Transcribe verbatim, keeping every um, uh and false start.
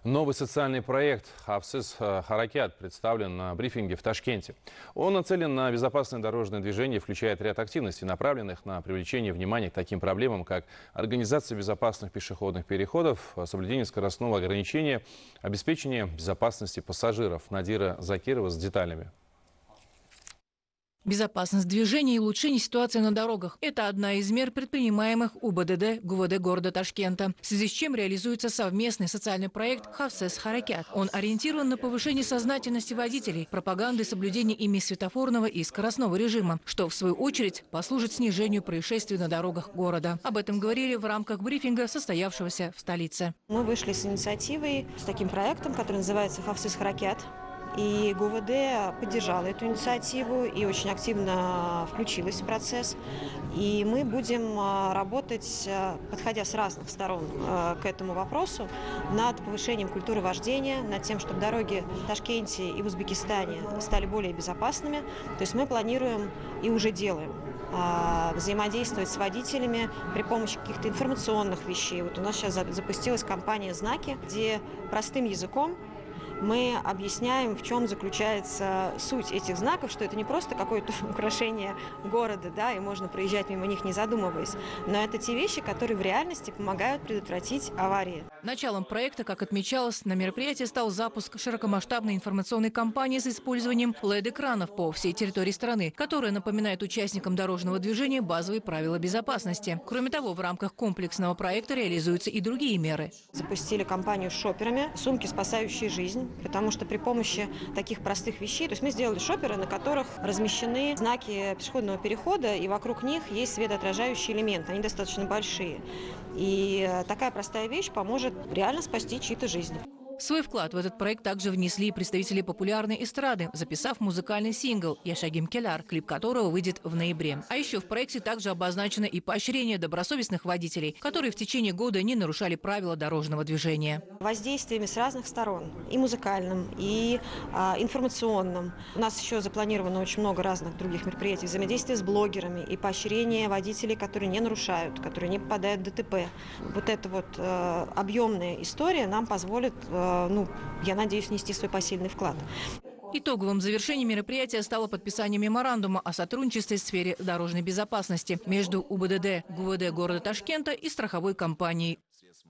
Новый социальный проект «Хафсис Харакят» представлен на брифинге в Ташкенте. Он нацелен на безопасное дорожное движение и включает ряд активностей, направленных на привлечение внимания к таким проблемам, как организация безопасных пешеходных переходов, соблюдение скоростного ограничения, обеспечение безопасности пассажиров. Надира Закирова с деталями. Безопасность движения и улучшение ситуации на дорогах – это одна из мер, предпринимаемых УБДД ГУВД города Ташкента, в связи с чем реализуется совместный социальный проект «Хафсис Харакят». Он ориентирован на повышение сознательности водителей, пропаганды и соблюдения ими светофорного и скоростного режима, что, в свою очередь, послужит снижению происшествий на дорогах города. Об этом говорили в рамках брифинга, состоявшегося в столице. Мы вышли с инициативой, с таким проектом, который называется «Хафсис Харакят». И ГУВД поддержала эту инициативу и очень активно включилась в процесс. И мы будем работать, подходя с разных сторон к этому вопросу, над повышением культуры вождения, над тем, чтобы дороги в Ташкенте и в Узбекистане стали более безопасными. То есть мы планируем и уже делаем взаимодействовать с водителями при помощи каких-то информационных вещей. Вот у нас сейчас запустилась кампания «Знаки», где простым языком мы объясняем, в чем заключается суть этих знаков, что это не просто какое-то украшение города, да, и можно проезжать мимо них, не задумываясь, но это те вещи, которые в реальности помогают предотвратить аварии. Началом проекта, как отмечалось, на мероприятии стал запуск широкомасштабной информационной кампании с использованием эл и ди-экранов по всей территории страны, которая напоминает участникам дорожного движения базовые правила безопасности. Кроме того, в рамках комплексного проекта реализуются и другие меры. Запустили кампанию с шоперами «Сумки, спасающие жизнь», потому что при помощи таких простых вещей, то есть мы сделали шоперы, на которых размещены знаки пешеходного перехода, и вокруг них есть светоотражающие элементы, они достаточно большие. И такая простая вещь поможет реально спасти чьи-то жизни. Свой вклад в этот проект также внесли и представители популярной эстрады, записав музыкальный сингл «Яшагим Келяр», клип которого выйдет в ноябре. А еще в проекте также обозначено и поощрение добросовестных водителей, которые в течение года не нарушали правила дорожного движения. Воздействиями с разных сторон, и музыкальным, и а, информационным. У нас еще запланировано очень много разных других мероприятий, взаимодействие с блогерами и поощрение водителей, которые не нарушают, которые не попадают в ДТП. Вот эта вот э, объемная история нам позволит э, ну, я надеюсь, внести свой посильный вклад. Итоговым завершением мероприятия стало подписание меморандума о сотрудничестве в сфере дорожной безопасности между УБДД ГУВД города Ташкента и страховой компанией